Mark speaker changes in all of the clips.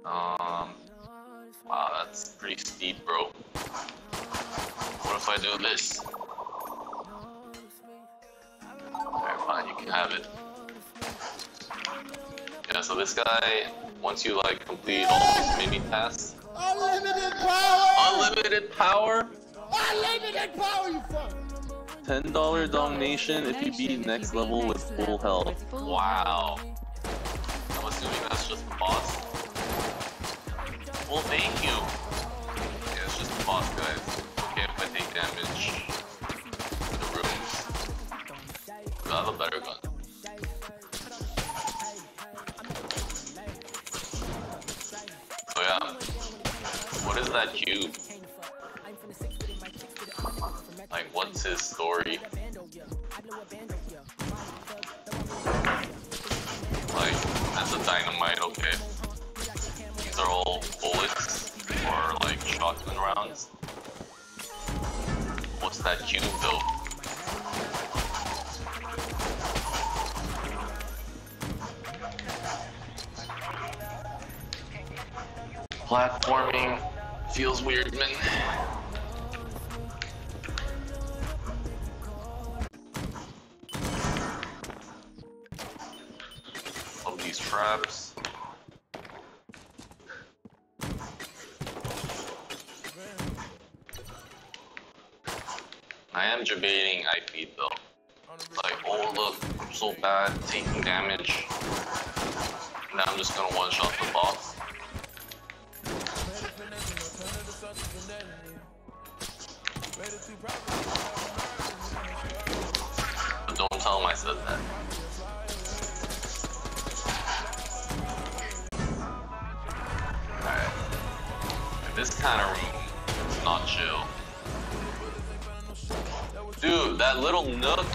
Speaker 1: Wow, that's pretty steep, bro. What if I do this? Alright, fine, you can have it. Yeah, so this guy, once you like complete all these mini tasks,
Speaker 2: Unlimited power!
Speaker 1: unlimited power!
Speaker 2: Unlimited power, you fuck!
Speaker 1: $10 donation if you beat next level with full health. Wow. I'm assuming that's just the boss. Well, thank you. Yeah, it's just the boss, guys. Okay if I take damage in the rooms. I have a better gun. So yeah. What is that cube? Like, what's his story? Like, that's a dynamite, okay. These are all bullets, or like shotgun rounds. What's that cube though? Platforming feels weird, man. Love these traps. I am debating I feed though. Like, oh look, I'm so bad taking damage. Now I'm just gonna one-shot the boss. But don't tell him I said that. Alright. This kind of room is not chill. Dude, that little nook.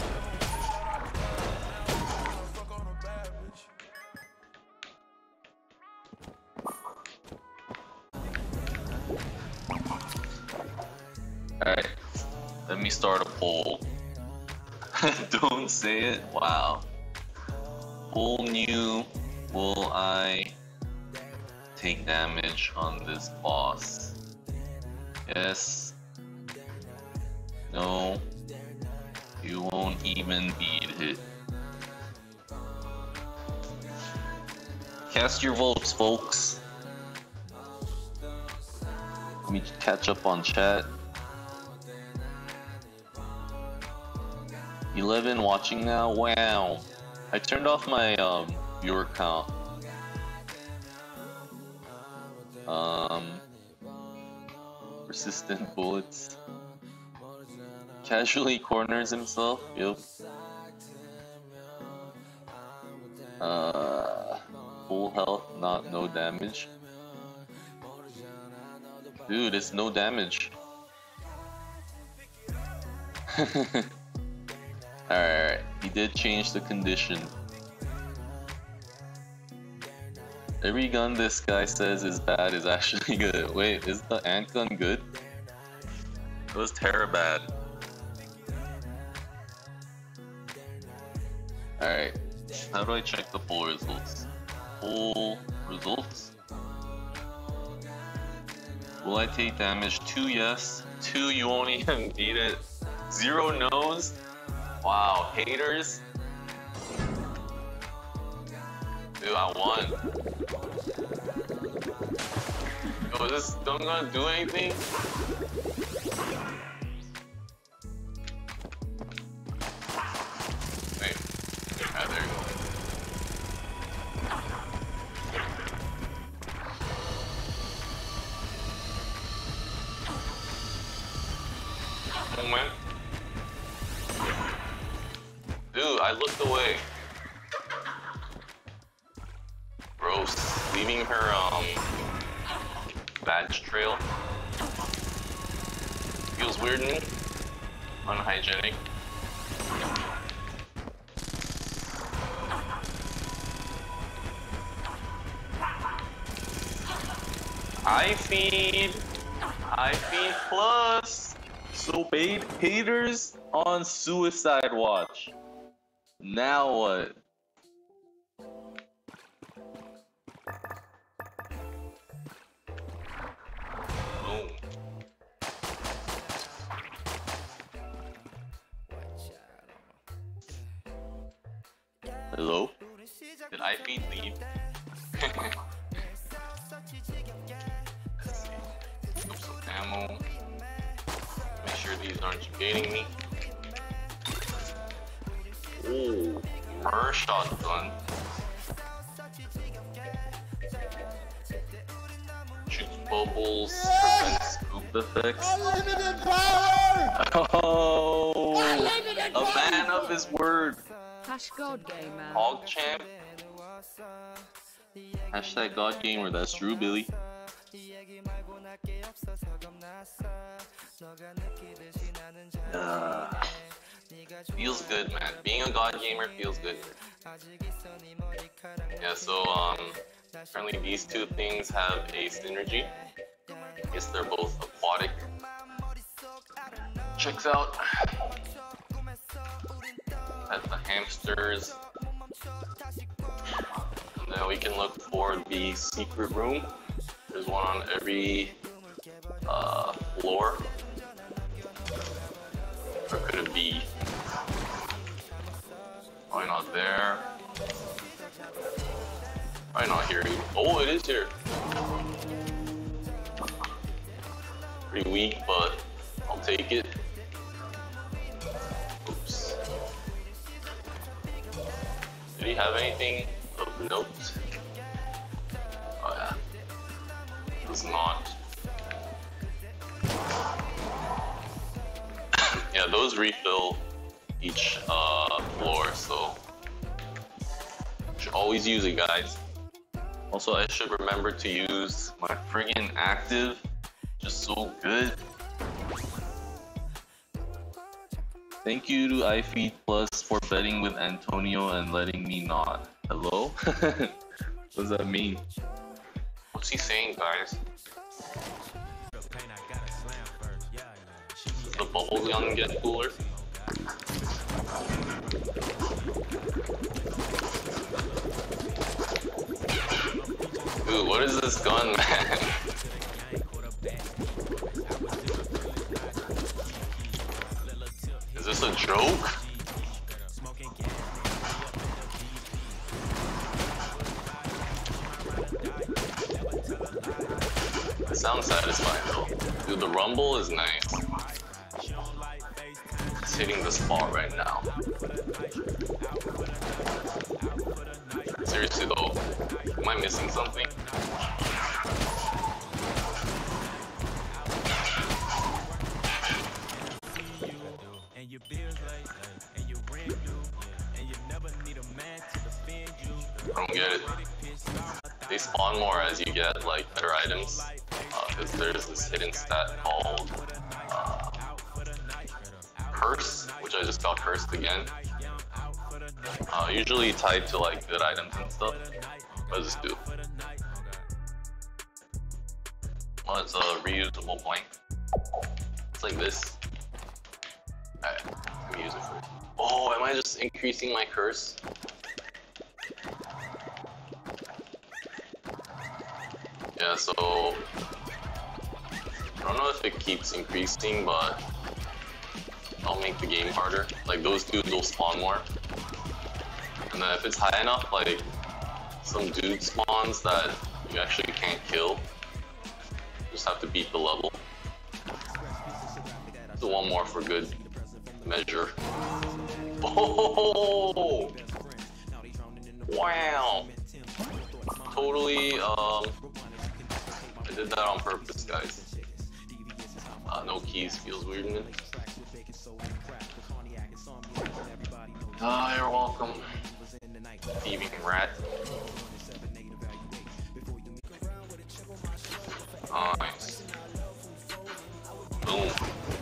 Speaker 1: Alright. Let me start a poll. Don't say it. Wow. Poll new. Will I take damage on this boss? Yes. No. You won't even beat it. Cast your votes, folks. Let me catch up on chat. 11 watching now. Wow. I turned off my viewer count. Persistent bullets. Casually corners himself. Yep. Full health, no damage. Dude, it's no damage. Alright, he did change the condition. Every gun this guy says is bad is actually good. Wait, is the ant gun good? It was bad. Alright, how do I check the poll results? Poll results? Will I take damage? 2 yes. 2 you won't even beat it. 0 no's. Wow, haters. Dude, I won. Yo, is this gun gonna do anything? Wait. Ah, there you go. Moment. Dude, I looked away. Gross. Leaving her badge trail. Feels weird to me. Unhygienic. I feed plus. So paid haters on suicide watch. Now what? Hello? Did I feed leave? Let's see. Oops, some ammo. Make sure these aren't evading me. Ooh, mer shotgun. Shoots bubbles, prevents scoop effects.
Speaker 2: Unlimited power!
Speaker 1: Oh,
Speaker 2: Unlimited
Speaker 1: a
Speaker 2: power!
Speaker 1: man of his word.
Speaker 3: Hash God Gamer.
Speaker 1: Hog champ. Hashtag God Gamer, that's true, Billy. Feels good, man. Being a God Gamer feels good. Yeah, so apparently these two things have a synergy. I guess they're both aquatic. Checks out. At the hamsters. And then we can look for the secret room. There's one on every floor. Or could it be? Probably not there. Probably not here. Oh, it is here. Pretty weak, but I'll take it. Oops. Did he have anything of note? Oh yeah. Does not. Yeah, those refill each floor, so should always use it, guys. Also, I should remember to use my friggin' active. Just so good. Thank you to iFeed Plus for betting with Antonio and letting me not. Hello? What does that mean? What's he saying, guys? Does the bubble gun get cooler? Dude, what is this gun, man? Is this a joke? It sounds satisfying though. Dude, the rumble is nice. It's hitting the spot right now. Seriously though, am I missing something? I don't get it. They spawn more as you get like better items, because there's this hidden stat called Curse, which I just got cursed again. Usually tied to like good items and stuff. What does this do? Well, it's a reusable blank. It's like this. Alright, let me use it first. Oh, am I just increasing my curse? Yeah, so I don't know if it keeps increasing, but I'll make the game harder. Like those dudes will spawn more. And then if it's high enough, like some dude spawns that you actually can't kill, you just have to beat the level. So one more for good measure. Oh! Wow! Totally, I did that on purpose, guys. No keys feels weird in it. Ah, you're welcome. Thieving rat. Nice. Boom.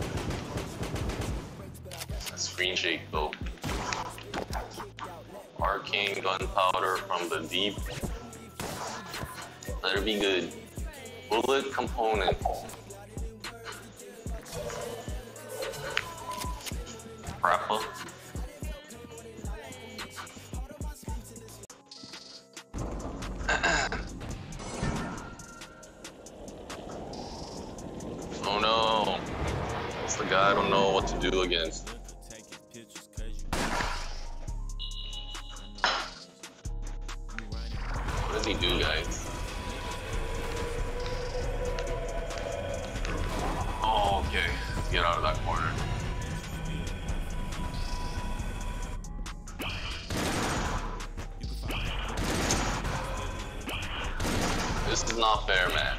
Speaker 1: Screen shake though. Arcane gunpowder from the deep. Better be good. Bullet component. Rappa. Oh no. That's the guy I don't know what to do against. does he do, guys? Oh, okay. Let's get out of that corner. This is not fair, man.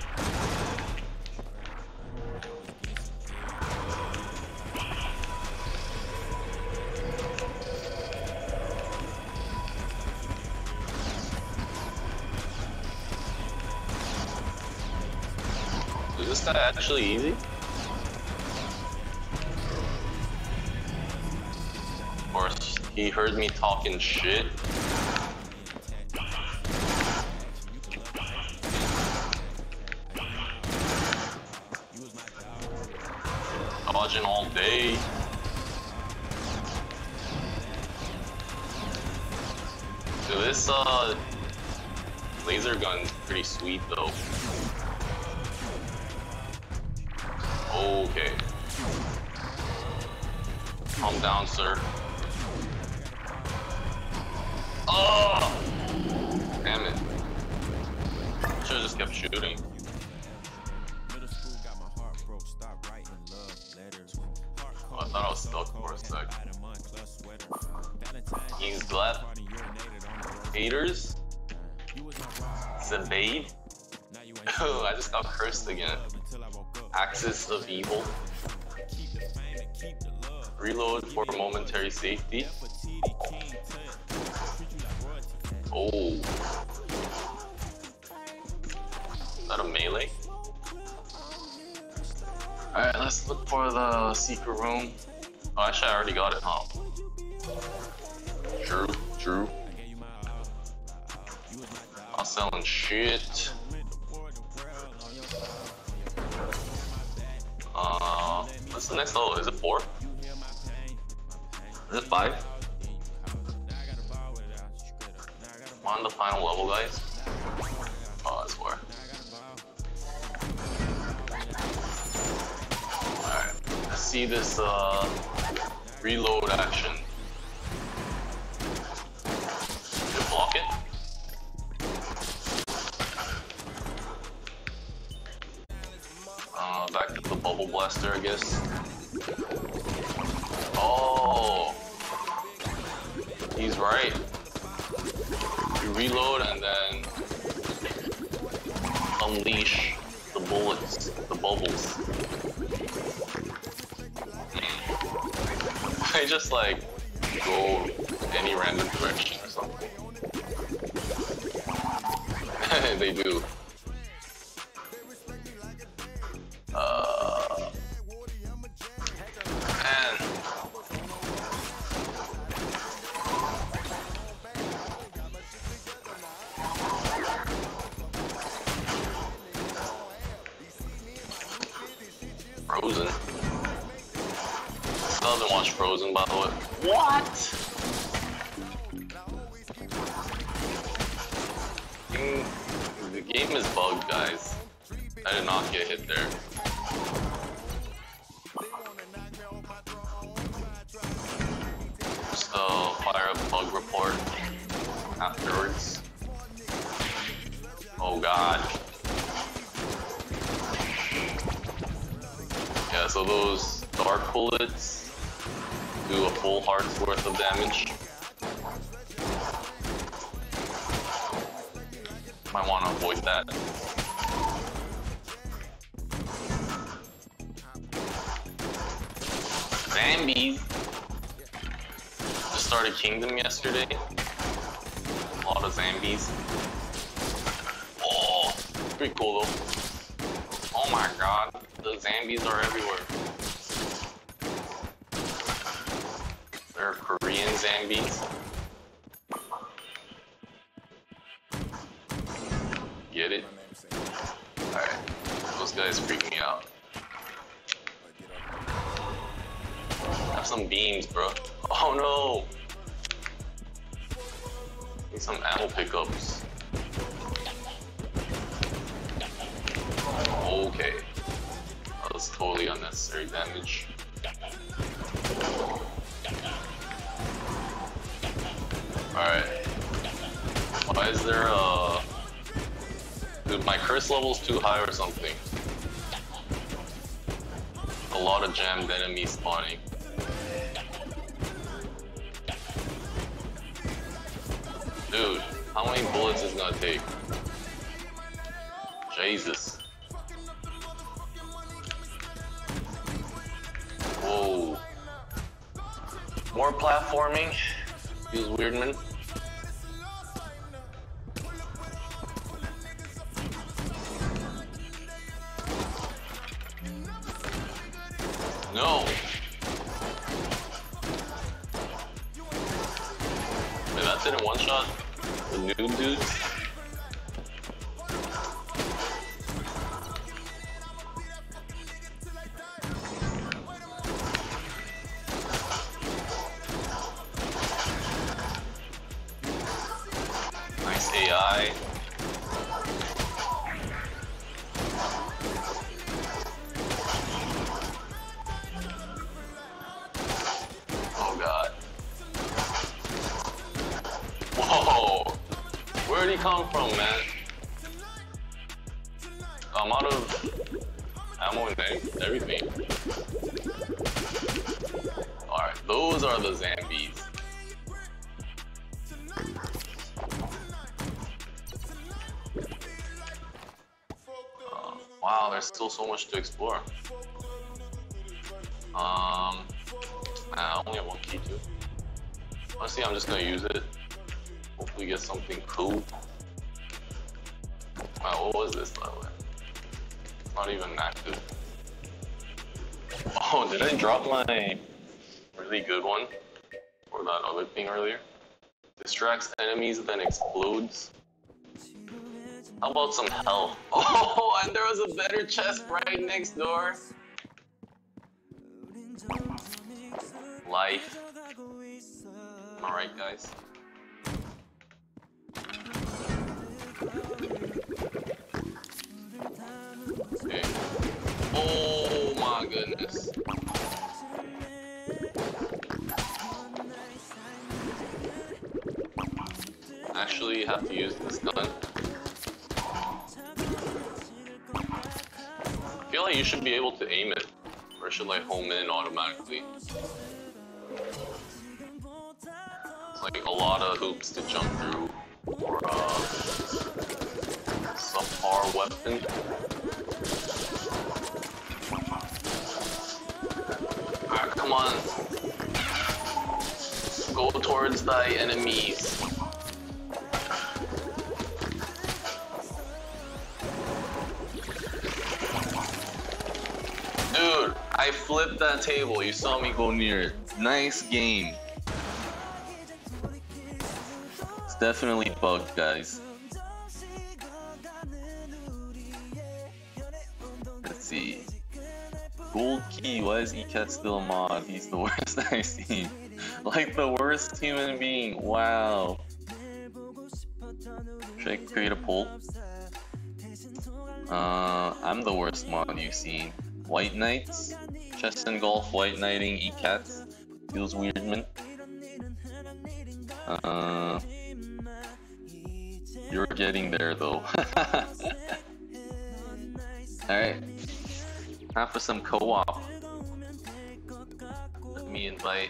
Speaker 1: Is this guy actually easy? Of course, he heard me talking shit. Dodging all day. So this laser gun's pretty sweet though. Okay. Calm down, sir. Oh! Damn it. Should've just kept shooting. Oh, I thought I was stuck for a sec. He's left. Haters. Zabade. I just got cursed again. Axis of evil. Reload for momentary safety. Oh. Is that a melee? Alright, let's look for the secret room. Oh, actually I already got it, huh? True. I'm selling shit. What's the next level? Is it 4? Is it 5? I'm on the final level, guys. Oh, that's 4. Alright, let's see this reload action. Did it block it? Back to the bubble blaster, I guess. Oh, he's right. You reload and then unleash the bullets, the bubbles. I just like go any random direction or something. They do. Frozen. Still haven't watched Frozen, by the way. What? The game is bugged, guys. I did not get hit there. Just fire a bug report afterwards. Oh god. Yeah, so those dark bullets do a full heart's worth of damage. Might want to avoid that. Zombies! Just started Kingdom yesterday. A lot of zombies. Oh, pretty cool though. Oh my god, the zombies are everywhere. They're Korean zombies. Get it? Alright, those guys freak me out. Have some beams, bro. Oh no! Need some ammo pickups. Okay. That was totally unnecessary damage. Alright. Why is there a Dude, my curse level's too high or something. A lot of jammed enemies spawning. Dude, how many bullets is it gonna take? Jesus. Whoa. More platforming. Feels weird, man. No. Wait, that's it in one shot? The noob dudes? Nice AI. Oh god. Whoa! Where'd he come from, man? I'm out of ammo and everything. Alright, those are the zombies. Wow, there's still so much to explore. I only have one key too. Honestly, I'm just gonna use it. Hopefully get something cool. Wow, what was this by the way? Not even active. Oh, did I drop my really good one? Or that other thing earlier? Distracts enemies, then explodes. How about some health? Oh, and there was a better chest right next door. Life. Alright, guys. Okay. Oh my goodness. Actually, you have to use this gun. I feel like you should be able to aim it, or it should like home in automatically. It's like a lot of hoops to jump through for subpar weapon. Alright, come on. Go towards thy enemies. Dude, I flipped that table. You saw me go near it. Nice game. It's definitely bugged, guys. Let's see. Gold Key, why is ECAT still a mod? He's the worst I've seen. Like the worst human being. Wow. Should I create a poll? I'm the worst mod you've seen. White Knights, Chess and Golf, White Knighting, E-Cats. Feels weird, man. You're getting there, though. Alright. Time for some co-op. Let me invite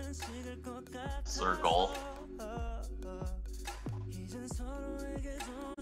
Speaker 1: Sir Golf.